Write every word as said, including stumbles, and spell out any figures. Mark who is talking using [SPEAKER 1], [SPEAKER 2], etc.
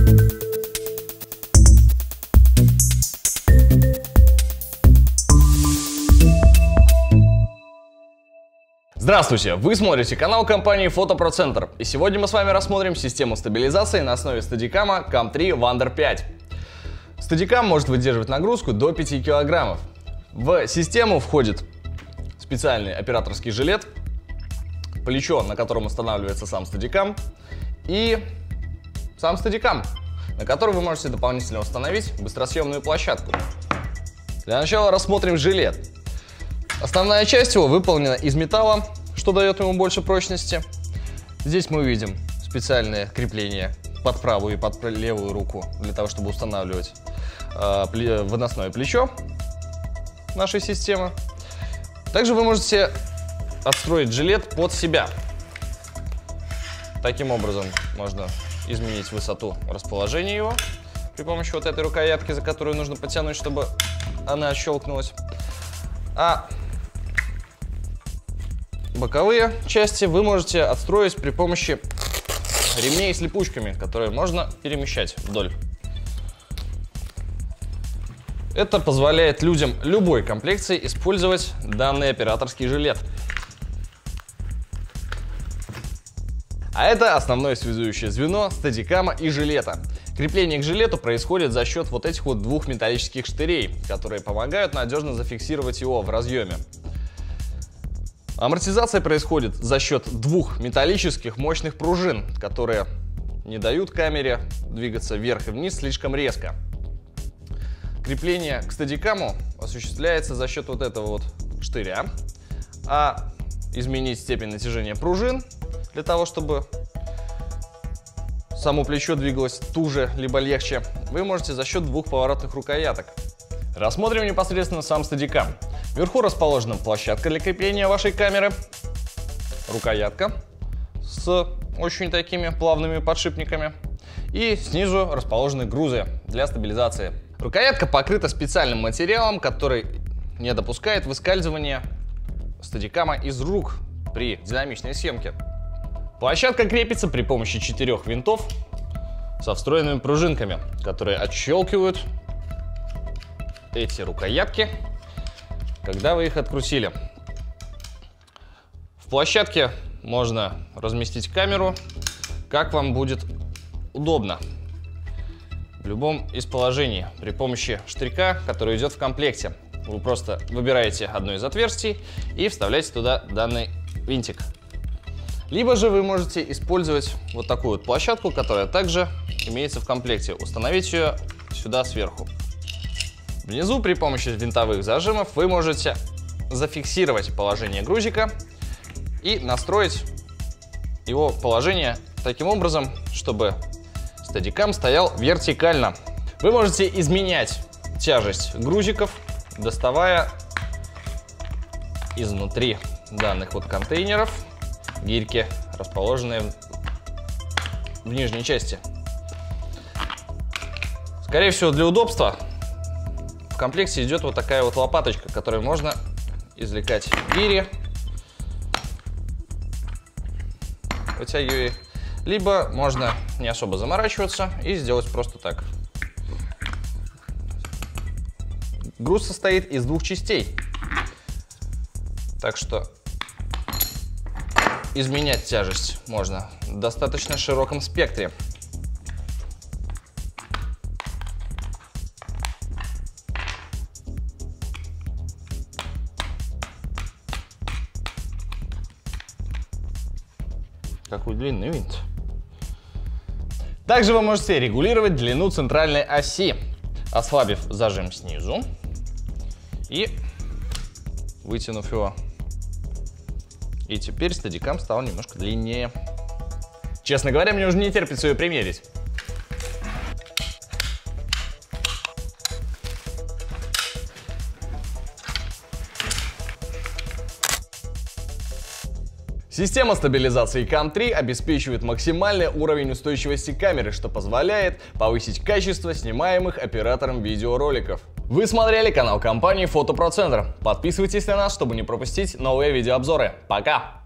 [SPEAKER 1] Здравствуйте! Вы смотрите канал компании Фотопроцентр, и сегодня мы с вами рассмотрим систему стабилизации на основе Steadicam кам три Wonder пять. Steadicam может выдерживать нагрузку до пяти килограммов. В систему входит специальный операторский жилет, плечо, на котором устанавливается сам Steadicam, и сам Steadicam, на который вы можете дополнительно установить быстросъемную площадку. Для начала рассмотрим жилет. Основная часть его выполнена из металла, что дает ему больше прочности. Здесь мы видим специальные крепления под правую и под левую руку, для того, чтобы устанавливать э, выносное плечо нашей системы. Также вы можете отстроить жилет под себя. Таким образом можно изменить высоту расположения его при помощи вот этой рукоятки, за которую нужно потянуть, чтобы она отщелкнулась. А боковые части вы можете отстроить при помощи ремней с липучками, которые можно перемещать вдоль. Это позволяет людям любой комплекции использовать данный операторский жилет. А это основное связующее звено Steadicam и жилета. Крепление к жилету происходит за счет вот этих вот двух металлических штырей, которые помогают надежно зафиксировать его в разъеме. Амортизация происходит за счет двух металлических мощных пружин, которые не дают камере двигаться вверх и вниз слишком резко. Крепление к Steadicam осуществляется за счет вот этого вот штыря, а изменить степень натяжения пружин для того, чтобы само плечо двигалось туже либо легче, вы можете за счет двух поворотных рукояток. Рассмотрим непосредственно сам Steadicam. Вверху расположена площадка для крепления вашей камеры, рукоятка с очень такими плавными подшипниками, и снизу расположены грузы для стабилизации. Рукоятка покрыта специальным материалом, который не допускает выскальзывания Steadicam из рук при динамичной съемке. Площадка крепится при помощи четырех винтов со встроенными пружинками, которые отщелкивают эти рукоятки, когда вы их открутили. В площадке можно разместить камеру, как вам будет удобно, в любом из положений, при помощи штырька, который идет в комплекте. Вы просто выбираете одно из отверстий и вставляете туда данный винтик. Либо же вы можете использовать вот такую вот площадку, которая также имеется в комплекте. Установить ее сюда сверху. Внизу при помощи винтовых зажимов вы можете зафиксировать положение грузика и настроить его положение таким образом, чтобы Steadicam стоял вертикально. Вы можете изменять тяжесть грузиков, доставая изнутри данных вот контейнеров гирьки, расположенные в нижней части. Скорее всего, для удобства в комплекте идет вот такая вот лопаточка, которой можно извлекать гири, вытягивая их. Либо можно не особо заморачиваться и сделать просто так. Груз состоит из двух частей, так что изменять тяжесть можно в достаточно широком спектре. Какой длинный винт. Также вы можете регулировать длину центральной оси, ослабив зажим снизу и вытянув его. И теперь Steadicam стал немножко длиннее. Честно говоря, мне уже не терпится ее примерить. Система стабилизации кам три обеспечивает максимальный уровень устойчивости камеры, что позволяет повысить качество снимаемых оператором видеороликов. Вы смотрели канал компании Фотопроцентр. Подписывайтесь на нас, чтобы не пропустить новые видеообзоры. Пока!